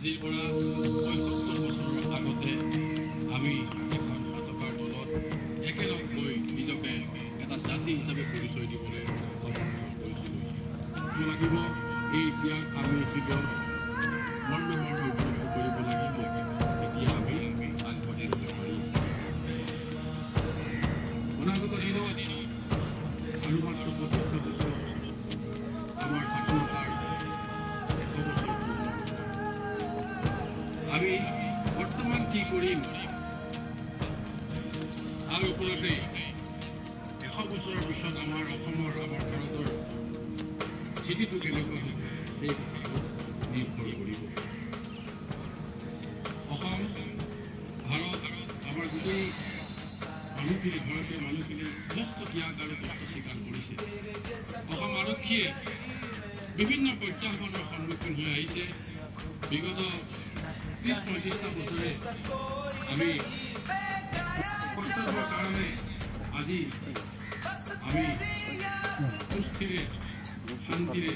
আজিৰ পৰা ৭৫ বছৰৰ আগতে আমি এখন পতাকাৰ তলত একেলগ হৈ নিজকে এটা জাতি হিচাপে পৰিচয় দিবলৈ সমৰ্থন কৰিছিলোঁ। লাগিব এই ত্যাগ আমি শিৱৰ মৰ্মে উপলব্ধ কৰিব লাগিব। এতিয়া আমি আগবাঢ়ি যাব পাৰিম। অনাগত দিনত আৰু মাত্ৰ ২৫ বছৰ আমাৰ স্বাধীনতাৰ ১০০ বছৰ পূৰ্ণ। আমি বৰ্তমান কি কৰিম তাৰ ওপৰতে ১০০ বছৰৰ পিছত আমাৰ অসমৰ আমাৰ ভাৰতৰ স্থিতিটো কেনেকুৱা হ'ব সেই কথাটো নিৰ্ভৰ কৰিব। অসম ভাৰত আমাৰ গোটেই মানুহখিনি ভাৰতীয় মানুহখিনি যথেষ্ট ত্যাগ আৰু কষ্ট স্বীকাৰ কৰিছে। অসম আৰক্ষীয়ে বিভিন্ন প্ৰত্যাহ্বানৰ সন্মুখীন হৈ আহিছে। বিগত ৩০-৩৫টা বছৰে আমি কৰ্তব্যৰ কাৰণে আজি আমি সুস্থিৰে শান্তিৰে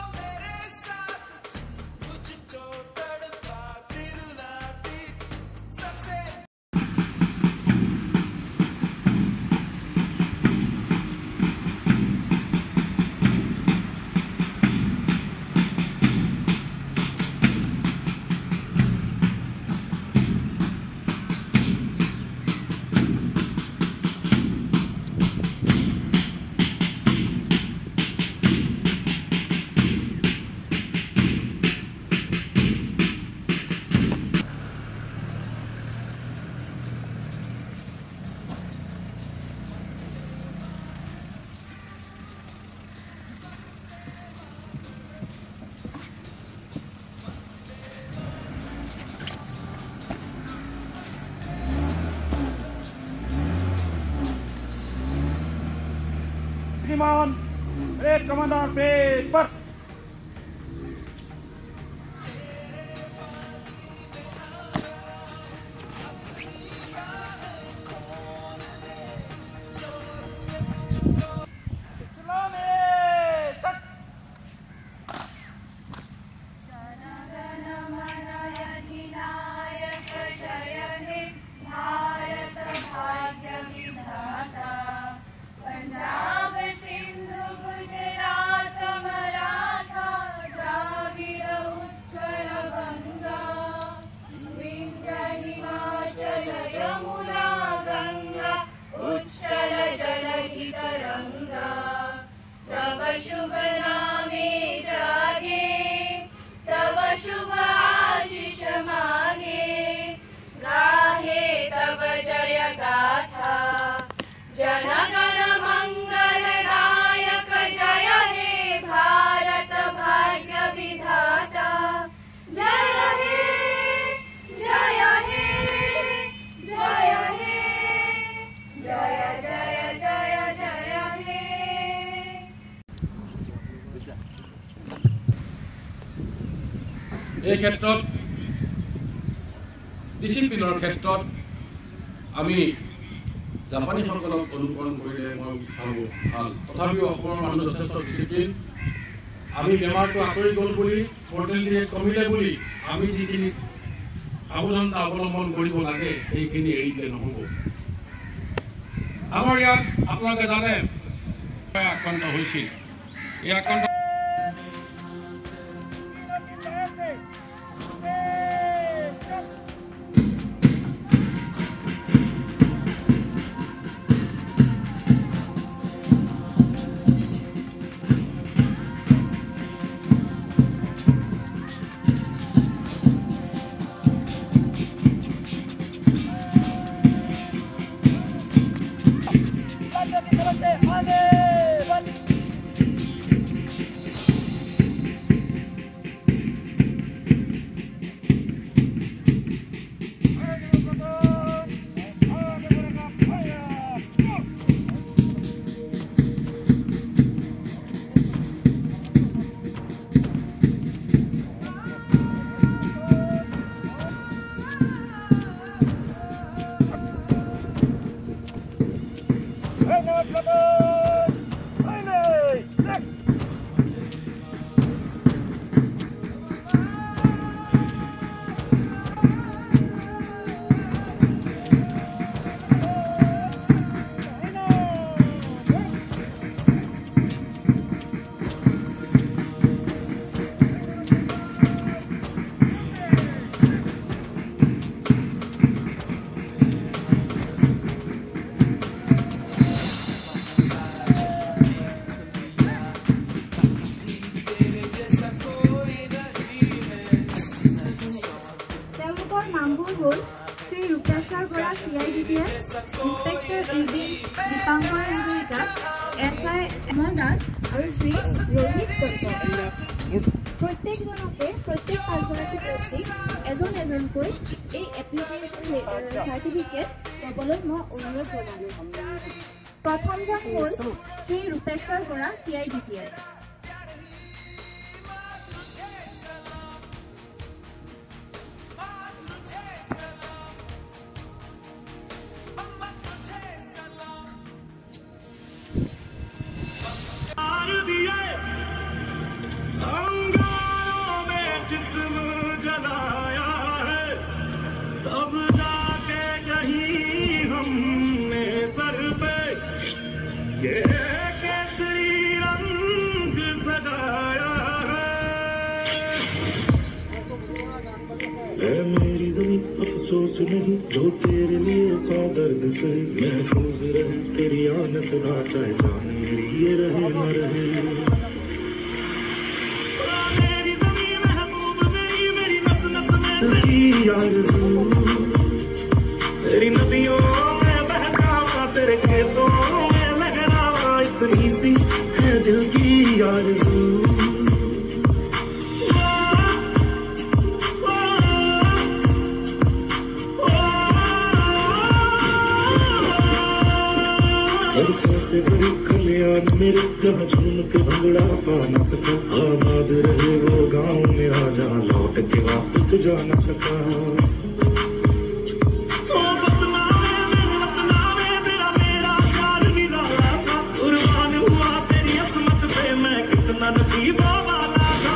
Red Commander, base, but এই ক্ষেত্ৰত ডিচিপ্লিনৰ ক্ষেত্ৰত আমি জাপানীসকলক অনুকৰণ কৰিলে মই ভাবোঁ ভাল। তথাপিও অসমৰ মানুহ যথেষ্ট ডিচিপ্লিন। আমি বেমাৰটো আঁতৰি গ'ল বুলি, মৰ্টেলিটি ৰেট কমিলে বুলি আমি যিখিনি সাৱধানতা অৱলম্বন কৰিব লাগে সেইখিনি এৰি দিলে নহ'ব। আমাৰ ইয়াত আপোনালোকে জানে আক্ৰান্ত হৈছিল। এই আক্ৰান্ত নামবোৰ হ'ল Shri Rupeshwar Bora CIDPS, inspector ED Dipankar Hazarika, SI Emon Das আৰু শ্ৰী ৰোহিত দত্ত। প্ৰত্যেকজনকে প্ৰত্যেক 5গৰাকী ব্যক্তিক এজনকৈ এই এপ্লিকেশ্যন চাৰ্টিফিকেট পাবলৈ মই অনুৰোধ জনালোঁ। প্ৰথমজন হ'ল শ্ৰী ৰূপেশ্বৰ বৰা CIDPS। मेरी ज़मीं अफसोस नहीं जो तेरे लिए सौ दर्द से महफूज रहे तेरी आन सदा चाहे जान मेरी ये रहे न रहे। मेरी ज़मीं महबूब मेरी नस नस में तेरी आरज़ू तेरी नदियों में बहकावा तेरे खेतों में लहरावा इतनी सी है दिल की आरज़ू। सरसों से भरी खलियान मेरे जहाँ झूम के भंगड़ा पा न सका आबाद रहे वो गाँव मेरा जहाँ लौट के वापस जा न सका। तेरा मेरा प्यार निराला था कुर्बान हुआ तेरी असमत पे मैं कितना नसीबा वाला था।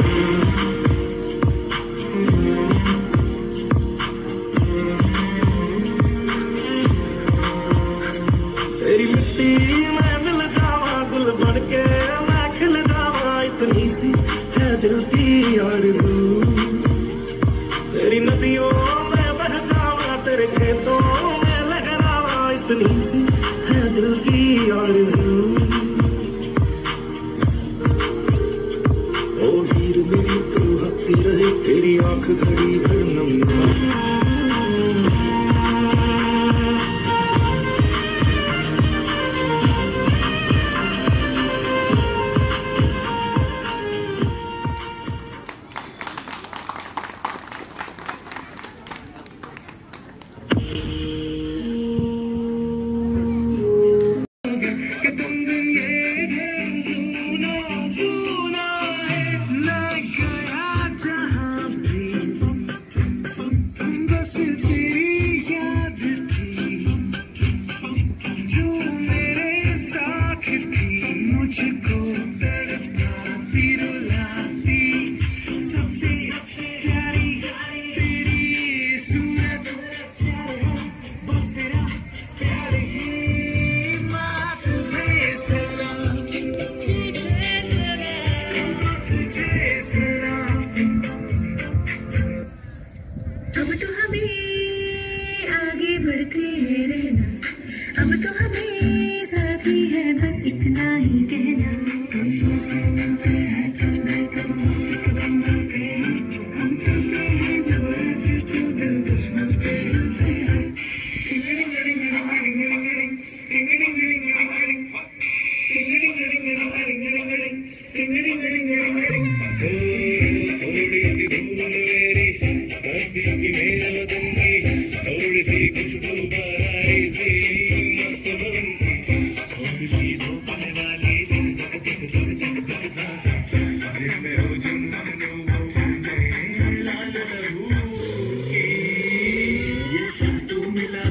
तेरी मिट्टी में मिल जावा गुल बन के मैं खिल जावा इतनी सी है दिल की आरज़ू। तेरी नदियों में बह जावा तेरे खेतों में लहरावा इतनी सी है दिल की आरज़ू। ओ हीर मेरी तू हंसती रहे तेरी आंख घड़ी भर नम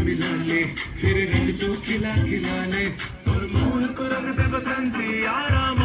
फिर रंग तो खिला खिला ले और मोह को रंग दे बसंती आराम